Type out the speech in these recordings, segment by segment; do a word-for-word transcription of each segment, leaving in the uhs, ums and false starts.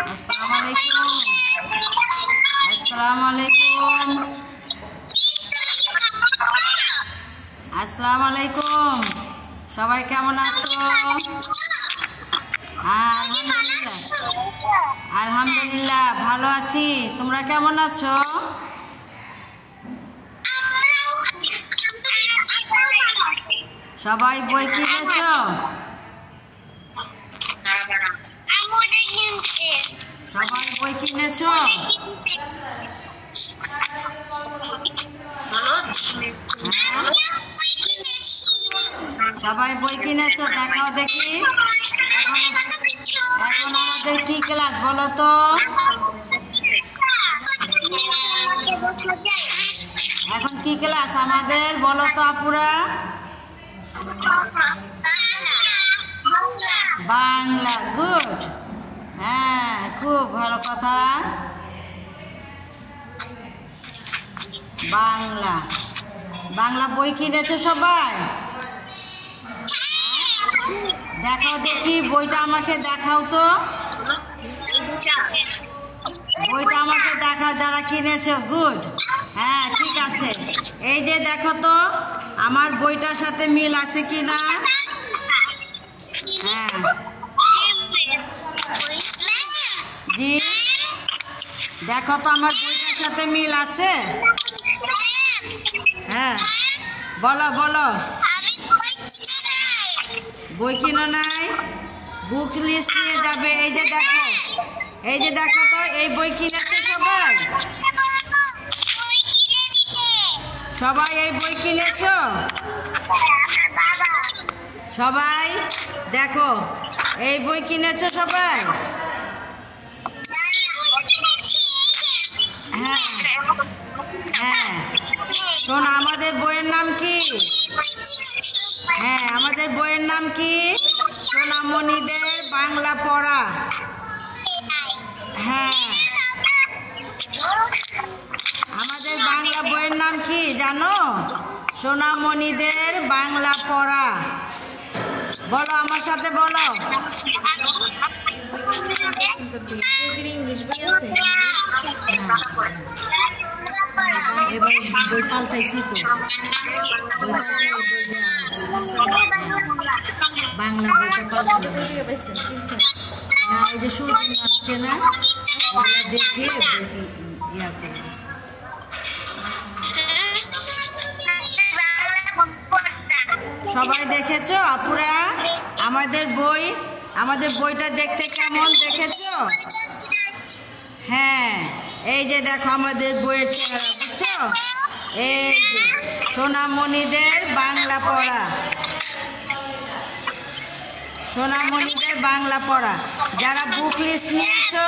আসসালামু আলাইকুম। আসসালামু আলাইকুম। আসসালামু আলাইকুম। সবাই কেমন আছো? হ্যাঁ, আলহামদুলিল্লাহ আলহামদুলিল্লাহ ভালো আছি। তোমরা কেমন আছো? সবাই বই কিনেছো? সবাই বই কিনেছো? সবাই বই কিনেছো? দেখাও দেখি। এখন আমাদের কি ক্লাস বলো তো? এখন কি ক্লাস আমাদের বলো তো আপুরা? বাংলা। গুড। হ্যাঁ, খুব ভালো কথা। বাংলা বাংলা বই কিনেছো সবাই? দেখাও দেখি বইটা, আমাকে দেখাও তো বইটা, আমাকে দেখাও যারা কিনেছো। গুড। হ্যাঁ, ঠিক আছে। এই যে দেখো তো আমার বইটার সাথে মিল আছে কিনা। হ্যাঁ জি, দেখো তো আমার বইটার সাথে মিল আছে। হ্যাঁ, বলো বলো। বই কিনো নাই? বুক লিস্ট নিয়ে যাবে। এই যে দেখো, এই যে দেখো তো এই বই কিনেছে সবাই? সবাই এই বই কিনেছো? সবাই দেখো এই বই কিনেছো সবাই? হ্যাঁ হ্যাঁ, শোন, আমাদের বইয়ের নাম কি? হ্যাঁ, আমাদের বইয়ের নাম কি? সোনামণিদের বাংলা পড়া। হ্যাঁ, আমাদের বাংলা বইয়ের নাম কি জানো? সোনামণিদের বাংলা পড়া। বলো আমার সাথে, বলো। এবার বই পাল্টাইছি তো, বাংলা বইটা পাল্টাইছি না। এই যে সুজন আসছে না, দেখে ইয়া করে দিছি। সবাই দেখেছো আপুরা আমাদের বই? আমাদের বইটা দেখতে কেমন দেখেছো? হ্যাঁ, এই যে দেখো আমাদের বইয়ের চেহারা, বুঝছো? এই যে সোনামণিদের বাংলা পড়া। সোনামণিদের বাংলা পড়া। যারা বুক লিস্ট নিয়েছো,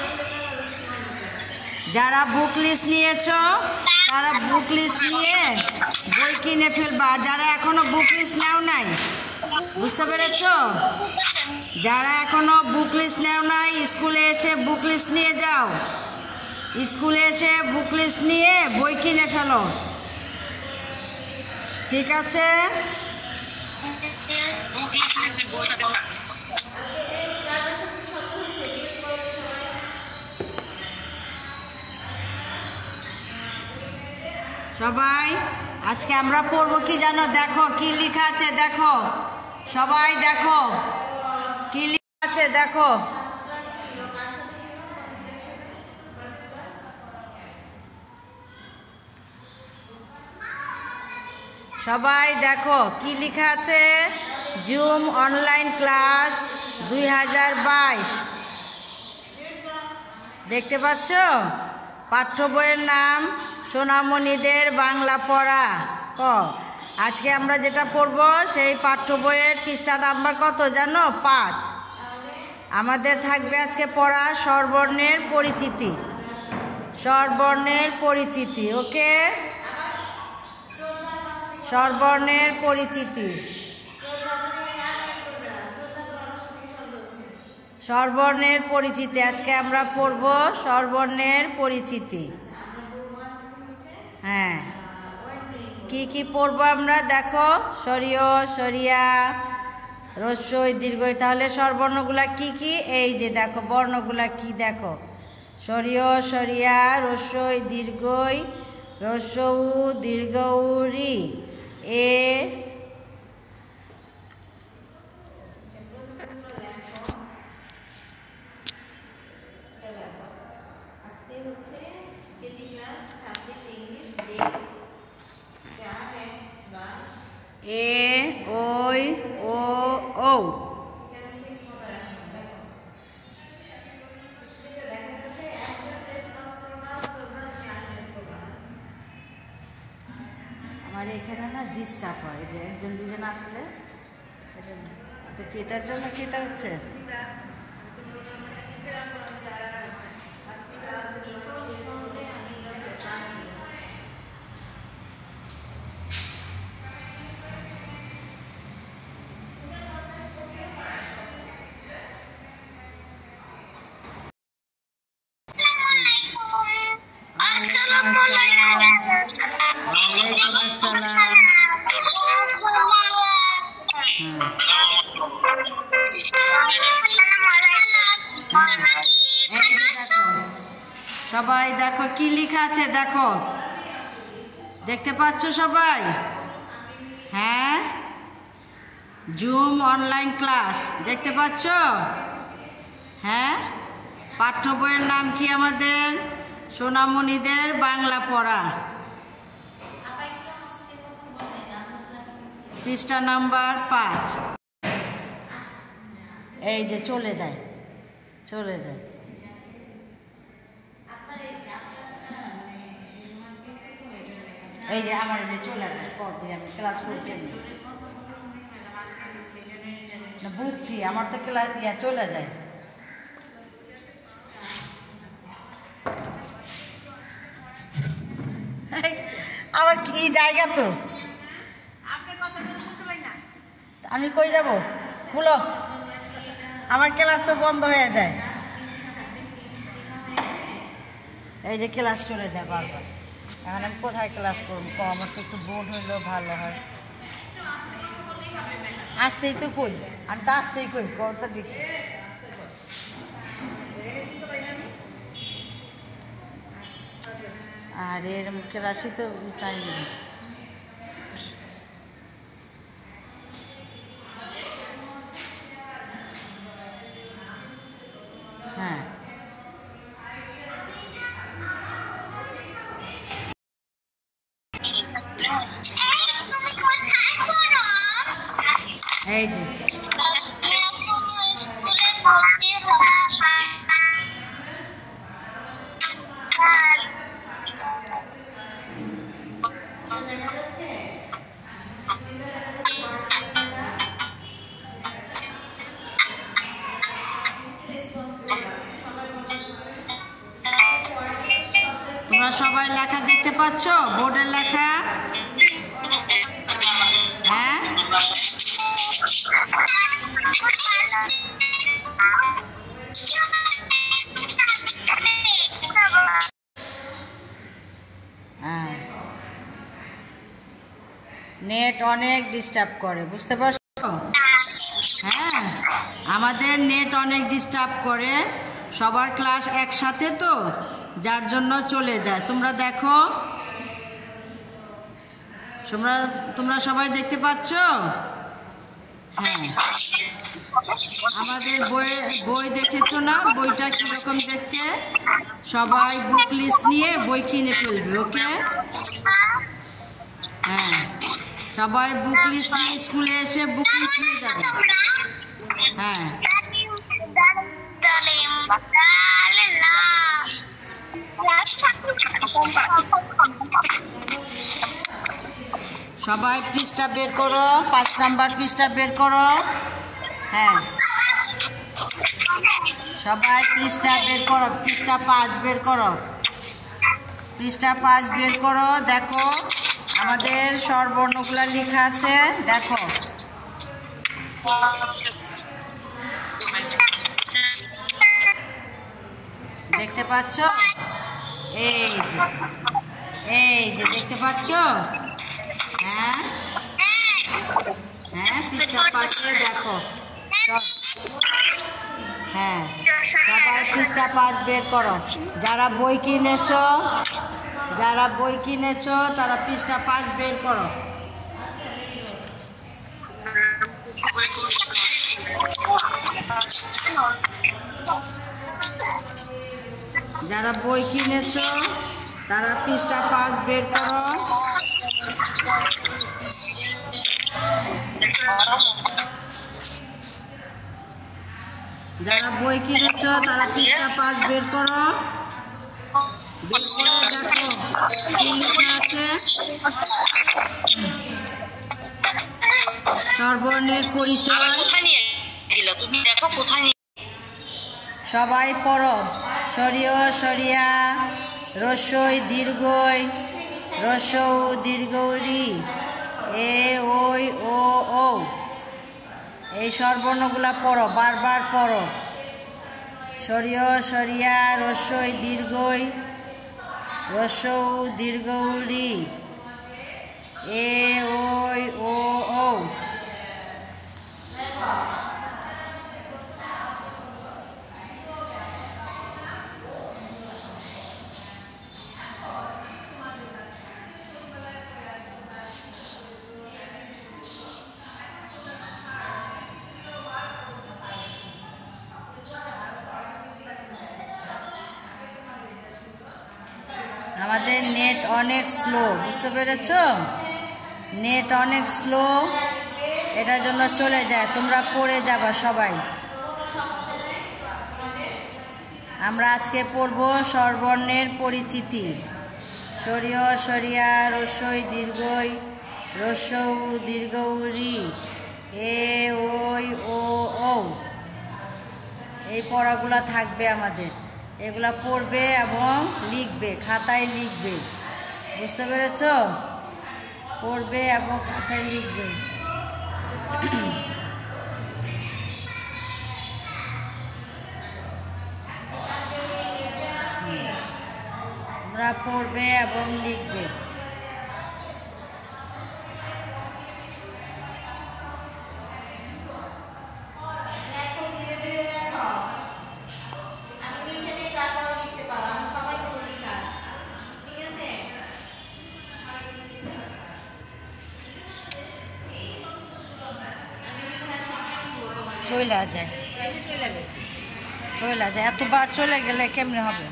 যারা বুক লিস্ট নিয়েছো তারা বুক লিস্ট নিয়ে বই কিনে ফেলবা। যারা এখনো বুক লিস্ট নেও নাই, বুঝতে পেরেছো? যারা এখনো বুক লিস্ট নেও নাই, স্কুলে এসে বুক লিস্ট নিয়ে যাও। স্কুলে এসে বুক লিস্ট নিয়ে বই কিনে ফেলো, ঠিক আছে? সবাই আজকে আমরা পড়বো কি জানো? দেখো কি লেখা আছে, দেখো সবাই, দেখো কি লেখা আছে, দেখো। সবাই দেখো কি লেখা আছে? জুম অনলাইন ক্লাস দুই হাজার বাইশ। দেখতে পাচ্ছ? পাঠ্য বইয়ের নাম সোনামণিদের বাংলা পড়া। ক আজকে আমরা যেটা পড়ব সেই পাঠ্য বইয়ের পৃষ্ঠা নাম্বার কত জানো? পাঁচ। আমাদের থাকবে আজকে পড়া স্বরবর্ণের পরিচিতি। স্বরবর্ণের পরিচিতি, ওকে? স্বরবর্ণের পরিচিতি। স্বরবর্ণের পরিচিতি আজকে আমরা পড়ব স্বরবর্ণের পরিচিতি। হ্যাঁ, কি কি পড়বো আমরা দেখো? সরিয়, সরিয়া, রস্যই দীর্ঘই। তাহলে স্বরবর্ণগুলা কি কি? এই যে দেখো বর্ণগুলা কি দেখো, সরিয় সরিয়া রস্যই দীর্ঘই রস্য উ দীর্ঘ উ রি এ এ ওই ও ও। আমার এখানে না ডিস্টার্ব হয়, যে একজন দুজন আসলে এটা কেটার জন্য কেটা হচ্ছে। সবাই দেখো কি লেখা আছে, দেখো দেখতে পাচ্ছ সবাই? হ্যাঁ, জুম অনলাইন ক্লাস দেখতে পাচ্ছ? হ্যাঁ, পাঠ্য বইয়ের নাম কি আমাদের? সোনামণিদের বাংলা পড়া, পৃষ্ঠা নাম্বার পাঁচ। এই যে চলে যায় চলে যায় এই যে আমার যে চলে যায় পথ দিয়ে আমি ক্লাস করছি না, বুঝছি আমার তো ক্লাস ইয়া চলে যায়। আমার কি জায়গা তো, আমি কই যাব? খুলো, আমার ক্লাস তো বন্ধ হয়ে যায়। এই যে ক্লাস চলে যায় বারবার, এখন আমি কোথায় ক্লাস করবো? ক আমার তো একটু বোর্ড হইলেও ভালো হয়। আসতেই তো কই, আমি তো আসতেই কই কটা দেখি। আর এর ক্লাসই তো টাইম দেবে। হ্যাঁ, এই যে তোমরা সবাই লেখা দেখতে পাচ্ছ, বোর্ডের লেখা? হ্যাঁ, নেট অনেক ডিস্টার্ব করে, বুঝতে পারছো? হ্যাঁ, আমাদের নেট অনেক ডিস্টার্ব করে, সবার ক্লাস একসাথে তো, যার জন্য চলে যায়। তোমরা দেখো, তোমরা তোমরা সবাই দেখতে পাচ্ছ? হ্যাঁ, আমাদের বই বই দেখেছো না? বইটা কিরকম দেখতে? সবাই বুক লিস্ট নিয়ে বই কিনে ফেলবে, ওকে? হ্যাঁ, সবাই বুক লিস্ট নিয়ে স্কুলে এসে বুক লিস্ট নিয়ে যাবে। হ্যাঁ, সবাই পৃষ্ঠা বের করো, পাঁচ নাম্বার পৃষ্ঠা বের করো। হ্যাঁ, সবাই পৃষ্ঠা বের করো, পৃষ্ঠা পাঁচ বের করো, পৃষ্ঠা পাঁচ বের করো। দেখো আমাদের স্বরবর্ণগুলো লেখা আছে, দেখো। দেখতে পাচ্ছ? এই যে এই যে দেখতে পাচ্ছ? হ্যাঁ, হ্যাঁ পৃষ্ঠা পাঁচে দেখো। হ্যাঁ সবাই পৃষ্ঠা পাঁচ বের করো। যারা বই কিনেছো যারা বই কিনেছো তারা পৃষ্ঠা পাঁচ বের করো। যারা বই কিনেছো তারা পৃষ্ঠা পাঁচ বের করো। যারা বই কিনেছো তারা পৃষ্ঠা পাঁচ বের করো। বের করে দেখো কি লেখা আছে। স্বরবর্ণের পরিচয়। সবাই পড়ো। সরিয় সরিয়া রস্যই দীর্ঘই রস্যৌ দীর্ঘরি এ ওই ও ও। এই স্বরবর্ণগুলা পড়ো, বারবার পড়ো। সরিয় সরিয়া রস্যই দীর্ঘই রস্যৌ দীর্ঘরি এ ওই ও ও। আমাদের নেট অনেক স্লো, বুঝতে পেরেছ? নেট অনেক স্লো, এটার জন্য চলে যায়। তোমরা পড়ে যাবা সবাই। আমরা আজকে পড়ব স্বরবর্ণের পরিচিতি। সরিয় সরিয়া রস্যই দীর্ঘই রস্যৌ দীর্ঘরি এ ওই ও ও। এই পড়াগুলো থাকবে আমাদের, এগুলা পড়বে এবং লিখবে, খাতায় লিখবে, বুঝতে পেরেছ? পড়বে এবং খাতায় লিখবে। আমরা পড়বে এবং লিখবে। চলে যায় চলে যায় এতবার চলে গেলে কেমনে হবে?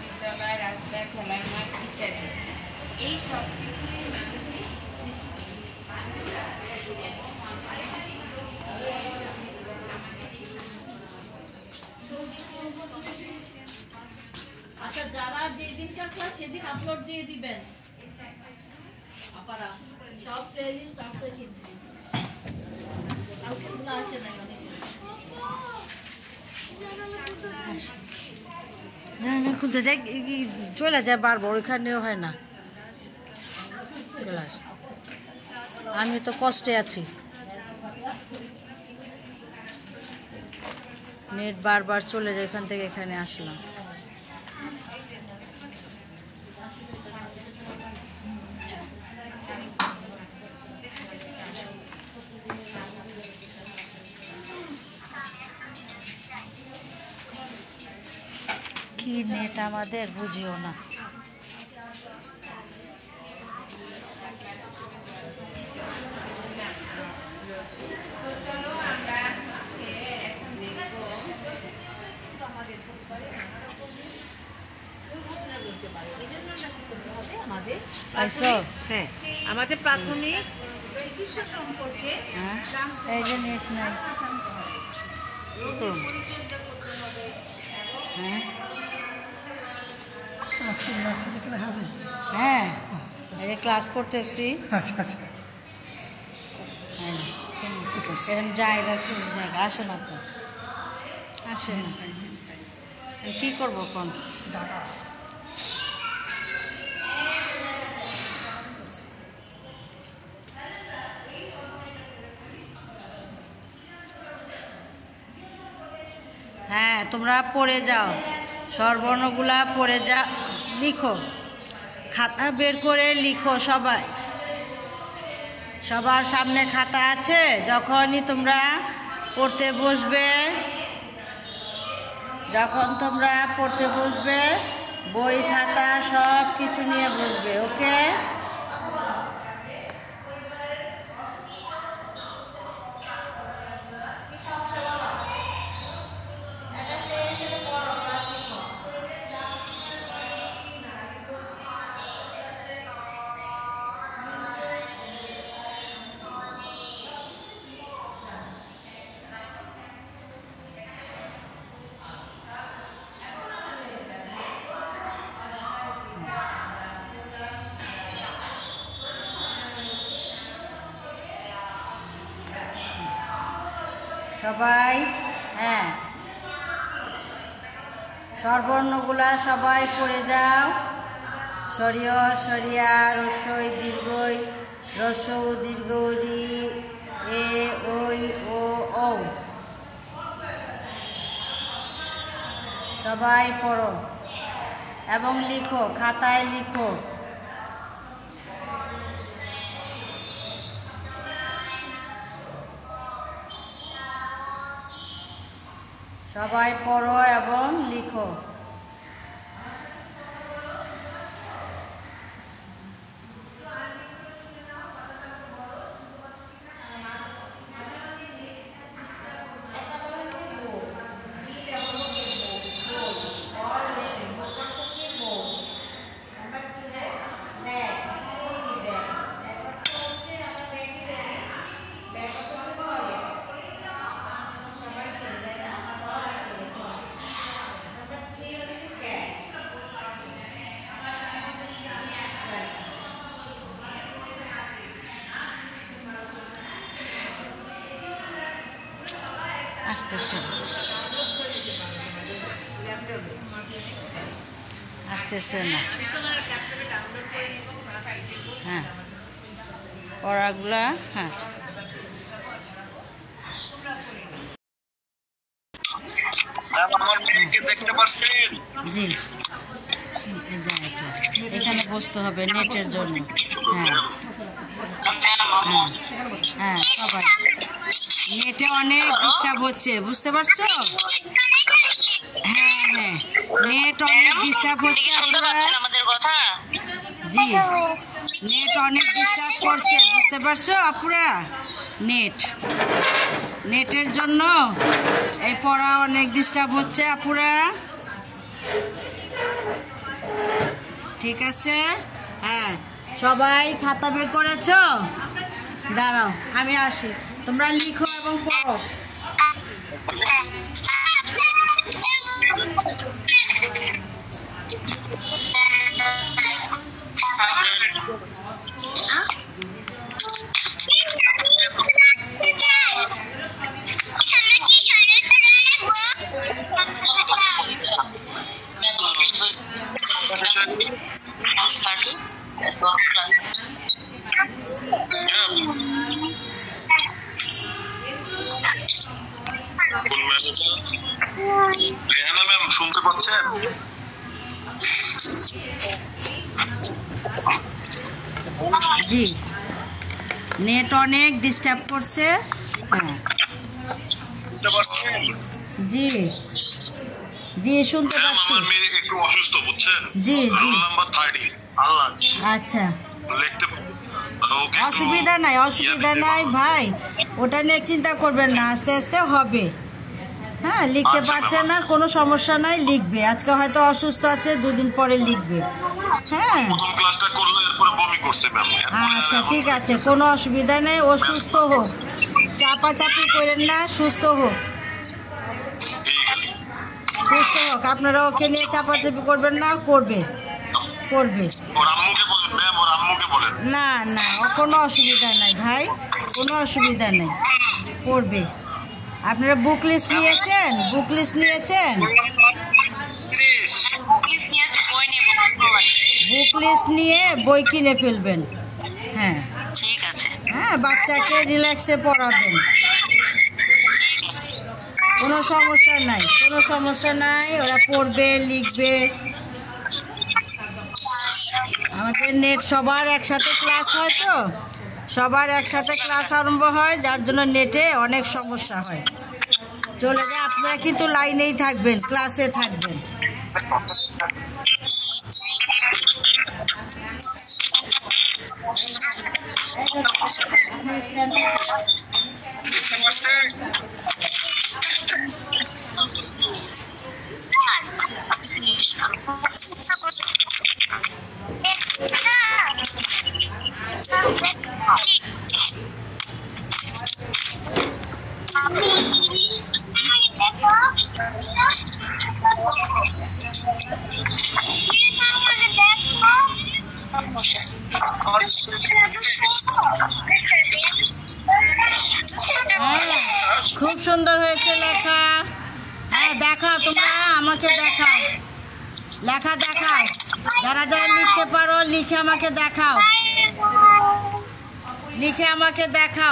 আচ্ছা, যারা যেদিনকার ক্লাস সেদিন আপলোড দিয়ে দিবেন আপনারা সব প্লেলিস্ট আপলোড দিয়ে দিবেন। কালকেগুলো আসে নাই অনেক খুলতে যাই চলে যায় বারবার, ওইখানেও হয় না ক্লাস। আমি তো কষ্টে আছি, নেট বারবার চলে যায়, এখান থেকে এখানে আসলাম। কি নেট আমাদের বুঝিও না। হ্যাঁ, আমাদের প্রাথমিক চিকিৎসা সম্পর্কে এই যে নেট নাই। হ্যাঁ হ্যাঁ এই ক্লাস করতেছি। আচ্ছা আচ্ছা এরকম জায়গা জায়গা আসে না তো, আসে না। কী করবো কোন হ্যাঁ তোমরা পড়ে যাও, স্বরবর্ণগুলা পড়ে যা, লিখো, খাতা বের করে লিখো সবাই। সবার সামনে খাতা আছে, যখনই তোমরা পড়তে বসবে যখন তোমরা পড়তে বসবে বই খাতা সব কিছু নিয়ে বসবে। ওকে, সবাই হ্যাঁ স্বরবর্ণগুলা সবাই পড়ে যাও। সরিয় সরিয়া রস্যই দীর্ঘই রস্যৌ দীর্ঘ রি এ ওই ও ঔ। সবাই পড়ো এবং লিখো, খাতায় লিখো। সবাই পড়ো এবং লিখো। আসতেছে আসতেছে না। হ্যাঁ পড়াগুলা হ্যাঁ জি এখানে বসতে হবে নেটের জন্য। হ্যাঁ হ্যাঁ হ্যাঁ সবাই নেটে অনেক ডিস্টার্ব হচ্ছে, বুঝতে পারছো? হ্যাঁ হ্যাঁ নেট অনেক ডিস্টার্ব হচ্ছে। জি নেট অনেক ডিস্টার্ব করছে, বুঝতে পারছো আপুরা? নেট নেটের জন্য এই পড়া অনেক ডিস্টার্ব হচ্ছে আপুরা, ঠিক আছে? হ্যাঁ সবাই খাতা বের করেছো? দাঁড়াও আমি আসি, তোমরা লিখো এবং পড়ো। শুনতে পাচ্ছেন? জি নেট অনেক ডিস্টার্ব করছে। হ্যাঁ জি জি শুনতে পাচ্ছি। আমার মেয়ে একটু অসুস্থ, বুঝছেন? জি জি রোল নাম্বার ত্রিশ। আল্লাহ আচ্ছা লিখতে অসুবিধা নাই, অসুবিধা নাই ভাই, ওটা নিয়ে চিন্তা করবেন না, আস্তে আস্তে হবে। হ্যাঁ লিখতে পারছে না কোনো সমস্যা নাই, লিখবে। আজকে হয়তো অসুস্থ আছে, দুদিন পরে লিখবে। হ্যাঁ প্রথম ক্লাসটা করলো, এরপরে বমি করছে ম্যাম। আচ্ছা ঠিক আছে, কোনো অসুবিধা নেই, ও সুস্থ হোক, চাপাচাপি করেন না, সুস্থ হোক সুস্থ হোক। আপনারা ওকে নিয়ে চাপাচাপি করবেন না, করবে করবে না না কোনো অসুবিধা নাই ভাই, কোনো অসুবিধা নেই, পড়বে। আপনারা বুক লিস্ট নিয়েছেন? বুক লিস্ট নিয়েছেন? বুক লিস্ট নিয়ে বই কিনে ফেলবেন। হ্যাঁ ঠিক আছে। হ্যাঁ বাচ্চাকে রিল্যাক্সে পড়াবেন, কোনো সমস্যা নাই, কোনো সমস্যা নাই, ওরা পড়বে লিখবে। আমাদের নেট সবার একসাথে ক্লাস হয় তো, সবার একসাথে ক্লাস আরম্ভ হয়, যার জন্য নেটে অনেক সমস্যা হয়। চলে যায়, আপনারা কিন্তু লাইনেই থাকবেন, ক্লাসে থাকবেন। খুব সুন্দর হয়েছে লেখা। হ্যাঁ দেখাও, তোমরা আমাকে দেখাও, লেখা দেখাও। যারা যারা লিখতে পারো লিখে আমাকে দেখাও, লিখে আমাকে দেখাও।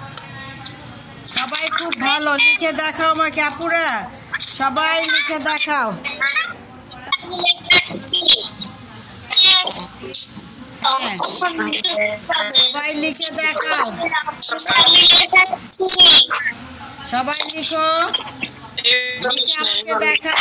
সবাই খুব ভালো, লিখে দেখাও আমাকে আপুরা, সবাই লিখে দেখাও। সবাই লিখে দেখাও, সবাই লিখো, লিখে আমাকে দেখাও।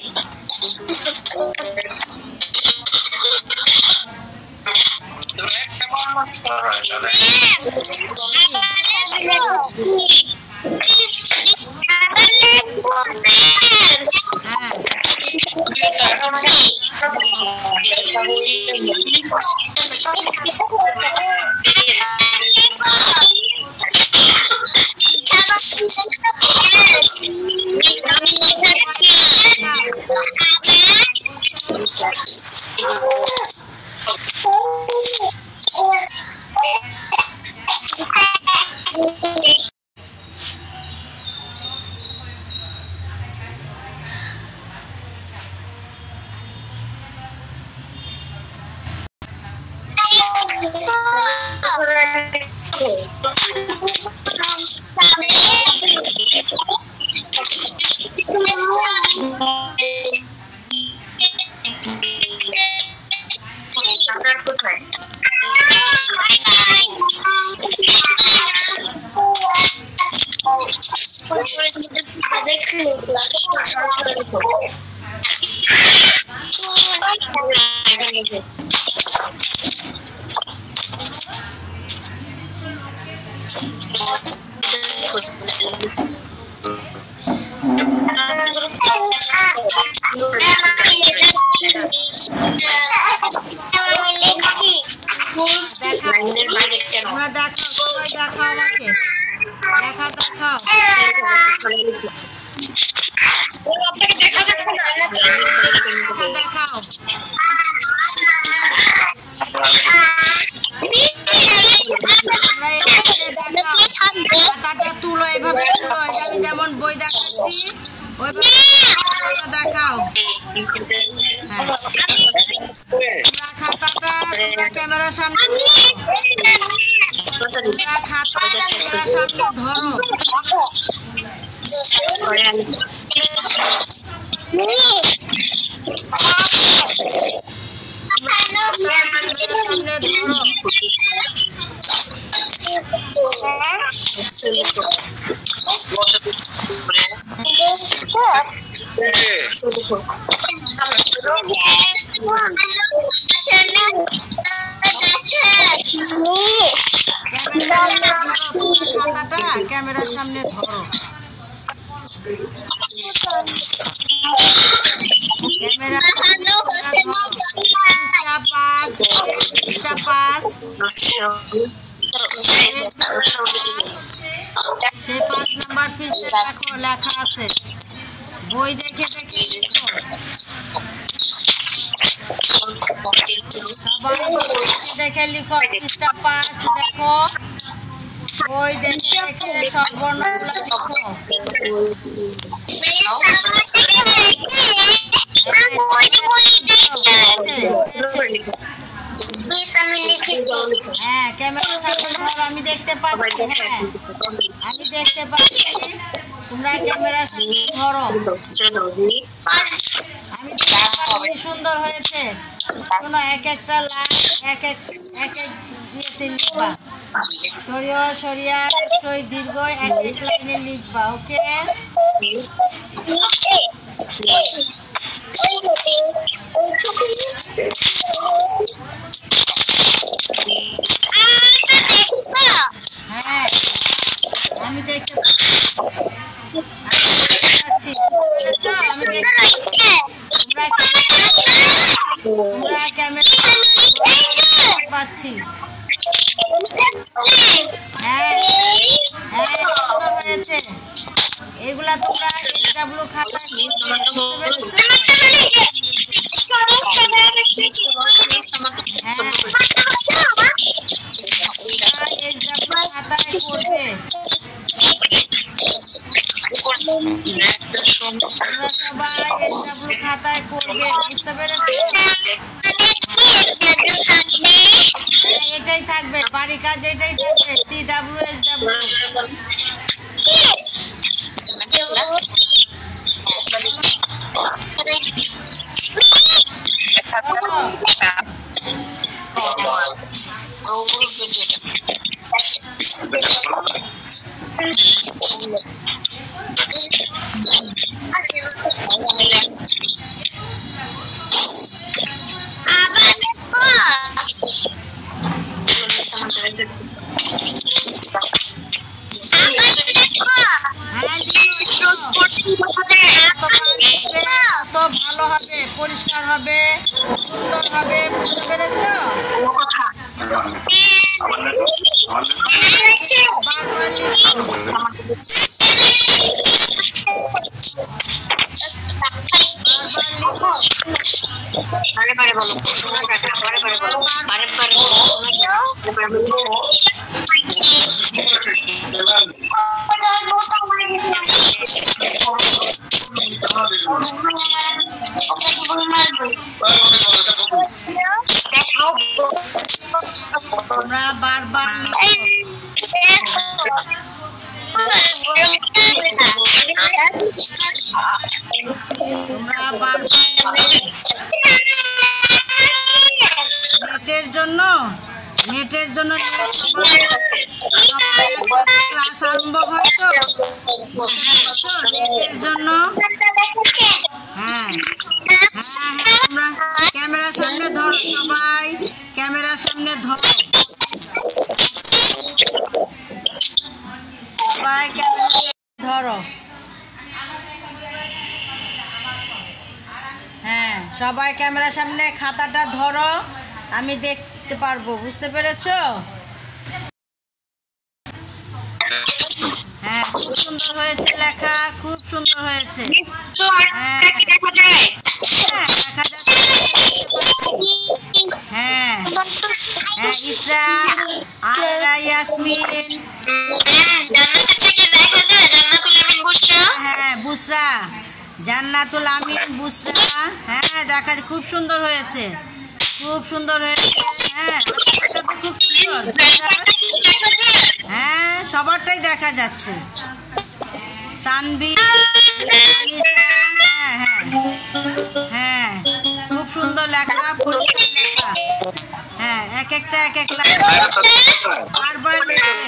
তোমরা দেখাও, সবাই দেখাও আমাকে, লেখা দেখাও। লেখা দেখাও। খাতাটা তুলো, এইভাবে তুলো, আমি যেমন বই দেখাচ্ছি ওইভাবে দেখাও। হ্যাঁ, খাতাটা ক্যামেরার সামনে, খাতা ক্যামেরার সামনে ধরো। সামনে ধরো। খাতাটা ক্যামেরার সামনে ধরো। ক্যামেরা পাঁচ পাঁচ সেই পাঁচ নাম্বার পিসে দেখো লেখা আছে, বই দেখে দেখে সবাই দেখে লিখো। পৃষ্ঠা পাঁচ দেখো, বই দেখে দেখে সব বর্ণগুলো লিখো। হ্যাঁ, ক্যামেরা সামনে ধরো, আমি দেখতে পাচ্ছি। হ্যাঁ, আমি দেখতে পাচ্ছি, তোমরা ক্যামেরা সামনে ধরো। আমি দেখতে সুন্দর হয়েছে। শোনো, এক একটা লাইন এক এক এক এক ইয়েতে লিখবা। সরিয়া সরিয়া সই দীর্ঘ এক এক লাইনে লিখবা, ওকে? হ্যাঁ আমি দেখতে পাচ্ছি, আমি দেখতে তোমরা ক্যামেরা পাচ্ছি। হ্যাঁ হ্যাঁ সুন্দর হয়েছে। এগুলা তোমরা ডাব্লু খাতায় বুঝতে পেরেছো? খাতায় করবে, সবাই ডাব্লু খাতায় করবে, বুঝতে পেরেছো? এটাই থাকবে, বাড়ি কাজ এটাই থাকবে, সি ডাব্লু এস ডাব্লু। তো ভালো হবে, পরিষ্কার হবে, সুন্দর হবে, বুঝতে পেরেছো? তোমরা বারবার তোমরা বারবার নেটের জন্য নেটের জন্য ক্লাস আরম্ভ হয় তো, নেটের জন্য। হ্যাঁ হ্যাঁ হ্যাঁ তোমরা ক্যামেরার সামনে ধরো, সবাই ক্যামেরার সামনে ধরো, সবাই ক্যামেরা ধরো। হ্যাঁ সবাই ক্যামেরার সামনে খাতাটা ধরো, আমি দেখতে পারবো, বুঝতে পেরেছো? হ্যাঁ খুব সুন্দর হয়েছে লেখা, খুব সুন্দর হয়েছে। হ্যাঁ হ্যাঁ দেখা যাচ্ছে। হ্যাঁ হ্যাঁ ইসরা আয়রা ইয়াসমিন, হ্যাঁ বুসরা জান্নাতুল আমিন বুসরা। হ্যাঁ দেখা খুব সুন্দর হয়েছে, খুব সুন্দর হয়েছে। হ্যাঁ খুব সুন্দর। হ্যাঁ সবারটাই দেখা যাচ্ছে। সানবি, হ্যাঁ হ্যাঁ হ্যাঁ খুব সুন্দর লেখা, পরিষ্কার লেখা। হ্যাঁ এক একটা এক এক লেখা বারবার লিখবে,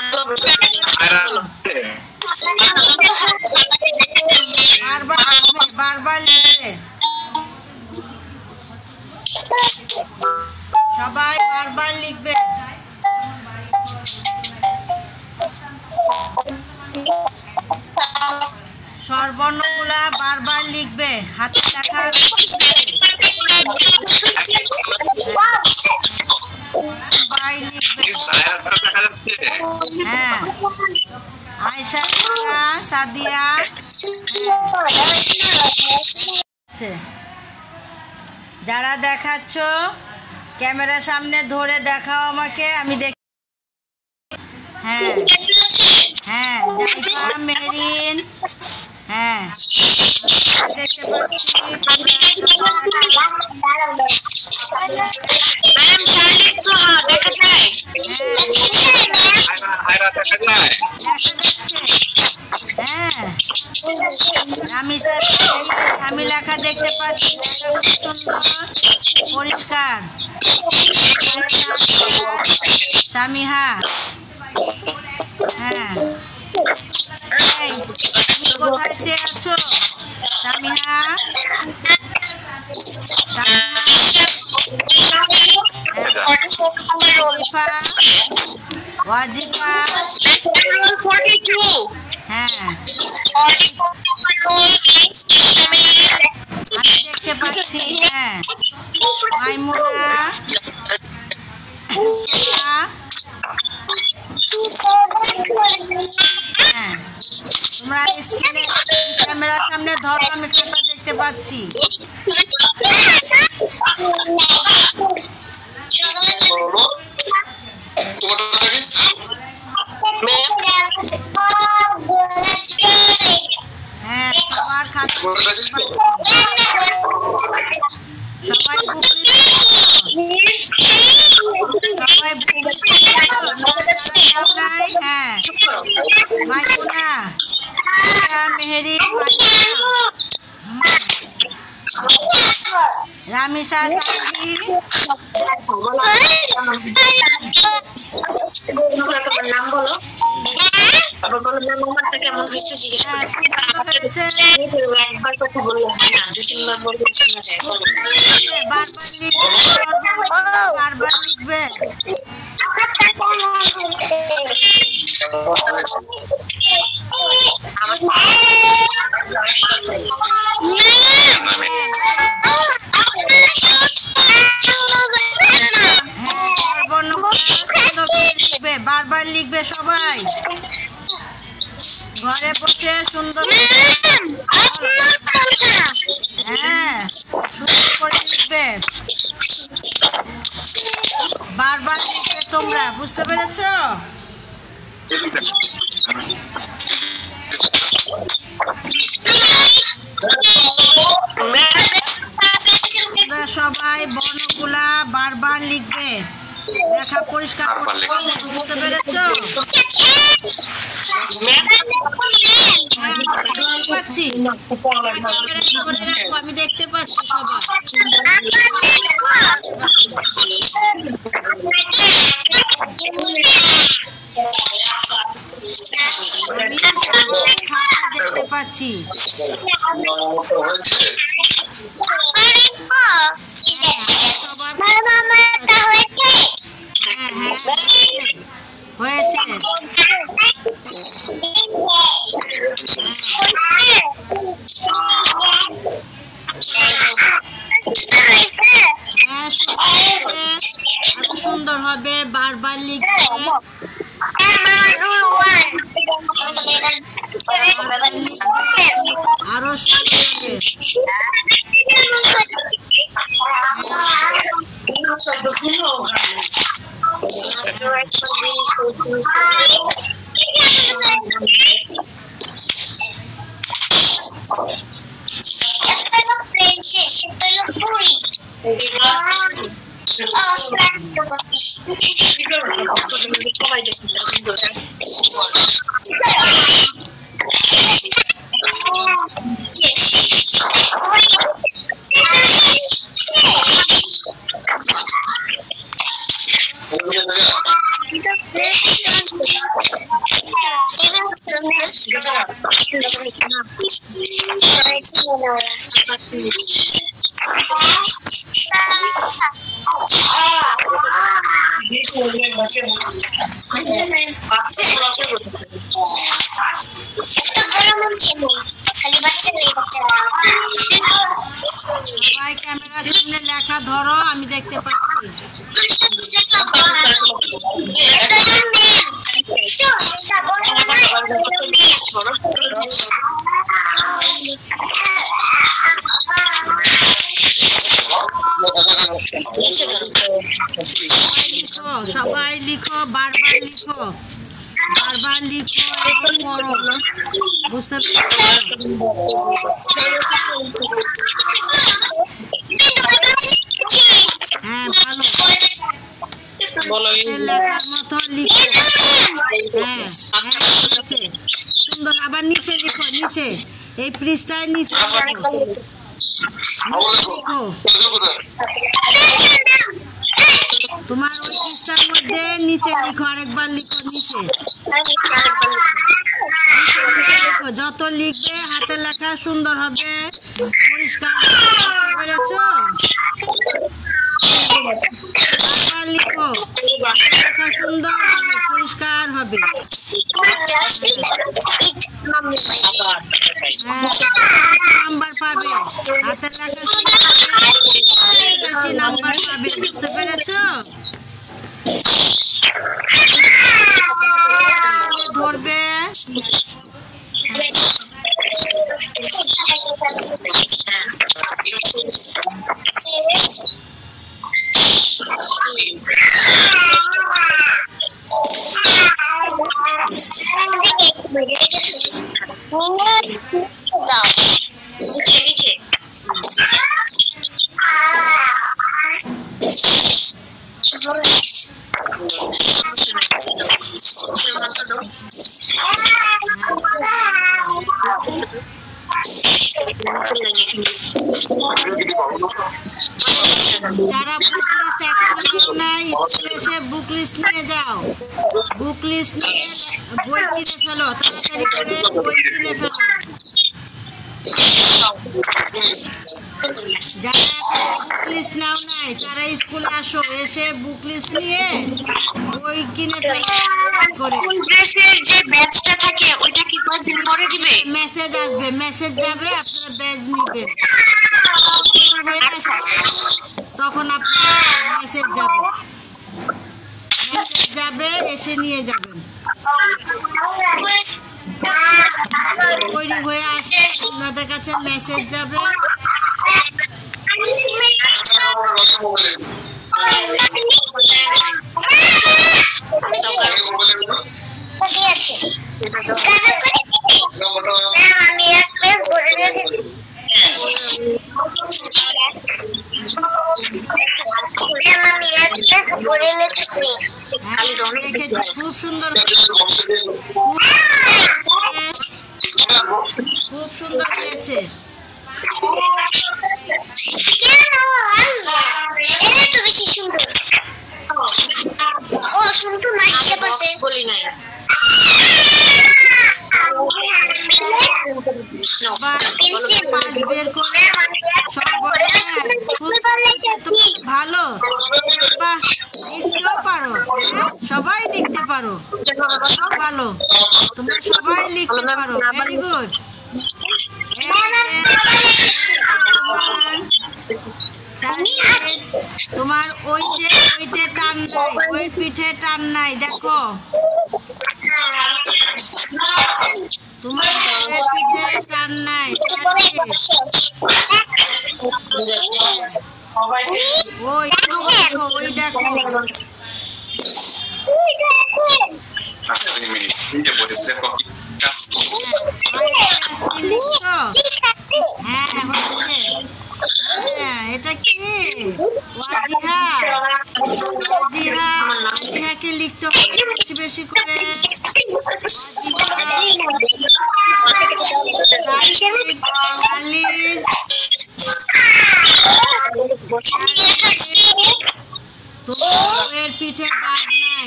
বারবার বারবার লিখবে, সবাই বারবার লিখবে। স্বরবর্ণগুলা বারবার লিখবে, হাতে লেখা সবাই লিখবে। হ্যাঁ আয়শা, সাদিয়া, যারা দেখাচ্ছ ক্যামেরার সামনে ধরে দেখাও আমাকে, আমি দেখ। হ্যাঁ হ্যাঁ জাইফা মেহরিন, হ্যাঁ দেখতে পাচ্ছি। আমি আমি লেখা দেখতে পাচ্ছি, সুন্দর পরিষ্কার। সামিহা, হ্যাঁ এই তুমি কোথায় চেয়ে আছো সামিহা? ওয়াজিফা, হ্যাঁ আমি দেখতে পাচ্ছি। হ্যাঁ মাইমুনা, হ্যাঁ তোমরা স্ক্রিনে ক্যামেরার সামনে ধরো, আমি খাতা দেখতে পাচ্ছি। হ্যাঁ সবার খাতা সবাই সবাই হ্যাঁ মাইমুনা, মেহেরি, রামিসা, সাকি, নাম বলো, তারপর বলো নাম নাম্বারটা কেমন হয়েছে জিজ্ঞেস করো। একবার কথা বললে হয় না, দুই তিনবার বললে শোনা যায়। বারবার লিখবে, বারবার লিখবে সবাই ঘরে বসে সুন্দর। হ্যাঁ সুন্দর করে লিখবে, বারবার লিখবে তোমরা, বুঝতে পেরেছো? সবাই বর্ণগুলা বারবার লিখবে, লেখা পরিষ্কার বুঝতে পেরেছো? পাচ্ছি আমি দেখতে পাচ্ছি সবাই। খাতা দেখতে পাচ্ছি, হয়েছে। আরো সুন্দর হবে, বারবার লিখবে, আরো সুন্দর হবে। ক্যামেরার সামনে লেখা ধরো, আমি দেখতে পাচ্ছি। সবাই লিখো, বারবার লিখো, বারবার লিখো, পড়ো, বুঝতে পারছো? হ্যাঁ ভালো লেখার মতো লিখো। হ্যাঁ হ্যাঁ সুন্দর। আবার নিচে লিখো, নিচে এই পৃষ্ঠায় নিচে লিখো। তোমার ওই পৃষ্ঠার মধ্যে নিচে লিখো, আরেকবার লিখো নিচে লিখো। যত লিখবে হাতের লেখা সুন্দর হবে, পরিষ্কার হবে। বুঝতে পেরেছো? আবার লিখো, লেখা সুন্দর হবে, পরিষ্কার হবে। নাম্বার পাবে, হাতের লেখা সুন্দর হবে, বেশি নাম্বার পাবে। বুঝতে পেরেছো? ধরবে, যারা বুক লিস্ট এখনো নাই স্কুলে এসে বুক লিস্ট নিয়ে যাও। বুক লিস্ট নিয়ে বই কিনে ফেলো, তাড়াতাড়ি করে বই কিনে ফেলো। যারা বুক লিস্ট নাও নাই তারা স্কুলে আসো, এসে বুক লিস্ট নিয়ে বই কিনে ফেলো করে। ড্রেসের যে ব্যাচটা থাকে ওইটা কি কয়েকদিন পরে দিবে? মেসেজ আসবে, মেসেজ যাবে, আপনারা ব্যাজ নিবেন। তখন আপনার মেসেজ যাবে, মেসেজ যাবে, এসে নিয়ে যাবেন। তৈরি হয়ে আসে, আপনাদের কাছে মেসেজ যাবে। আমি এক পেজ ভরে রেখেছি। আমি এক পেজ ভরে রেখেছি। দেখেছি, খুব সুন্দর, খুব সুন্দর হয়েছে। এত বেশি সুন্দর। ও সুন্দর না হিসেবে বলি নাই। ভালো, লিখতেও পারো, সবাই লিখতে পারো, ভালো, তোমরা সবাই লিখতে পারো। Very good. তোমার ওই যে ওইতে টান নাই, ওই পিঠে টান নাই, দেখো তোমার ওই পিঠে টান নাই। ওই দেখো, ওই দেখো, হ্যাঁ হচ্ছে। হ্যাঁ, এটা কি ওয়াজিহা? ওয়াজিহা, ওয়াজিহাকে লিখতে হবে বেশি বেশি করে। তোমার পিঠে দাগ নাই,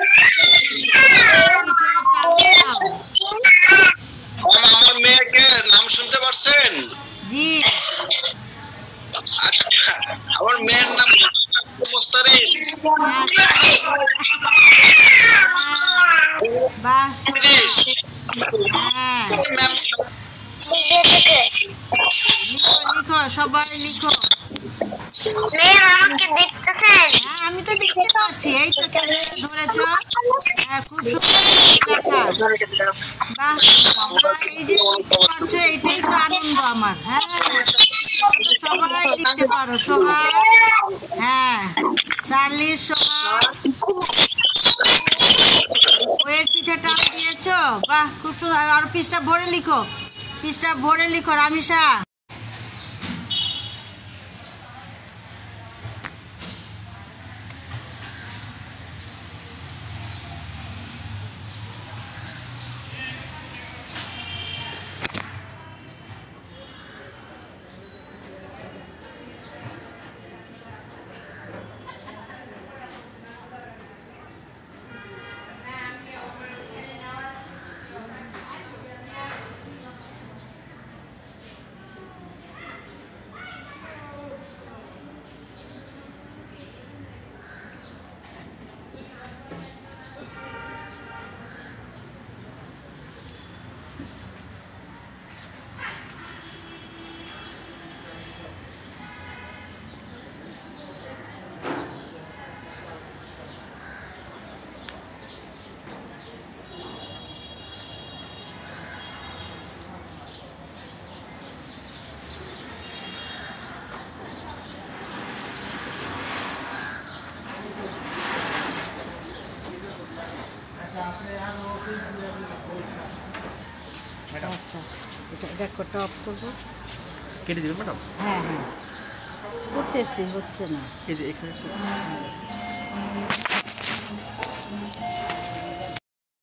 পিঠে টান দাও। আমার মেয়েকে নাম শুনতে পারছেন? জি, আমার মেয়ের নাম মোস্তারিন। বাহ, হ্যাঁ, লিখো লিখো, সবাই লিখো। আমাকে দেখতেছেন? হ্যাঁ, আমি তো দেখতে পাচ্ছি, এই তো ক্যামেরা ধরেছো। হ্যাঁ, খুব সুন্দর লেখা। বাহ, এই যে লিখতে পারছো, এটাই তো আনন্দ আমার। হ্যাঁ, সবাই লিখতে পারো। সোহাগ, হ্যাঁ, চার্লি, সোহাগ, ওয়ের পিঠে টান দিয়েছো। বাহ, খুব সুন্দর। আর পিসটা ভরে লিখো, পিসটা ভরে লিখো। রামিসা, আচ্ছা আচ্ছা এটা এটা কটা অফ করবো? কেটে দেবেন ম্যাডাম। হ্যাঁ হ্যাঁ করতেছি, হচ্ছে না। এই যে এখানে